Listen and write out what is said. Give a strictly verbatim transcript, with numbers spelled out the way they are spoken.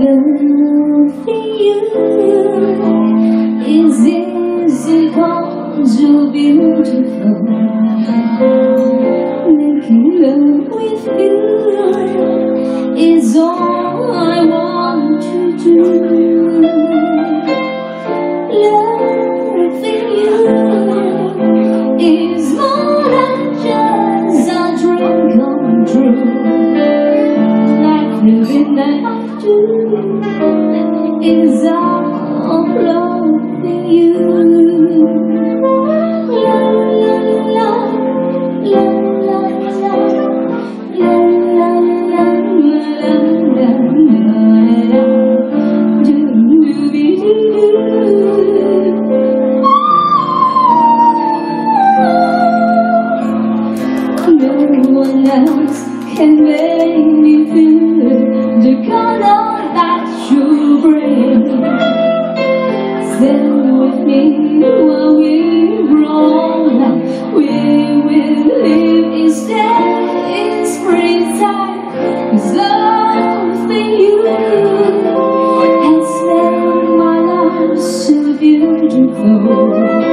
loving you is easy, cause you're beautiful. Making love with you is all I want to do. Loving you is more than just a dream come true. Like living that I do is all of loving you. No one else can make me feel the color that you bring. Stay with me while we grow. We will live each day in springtime. Cause loving you has made my life so beautiful.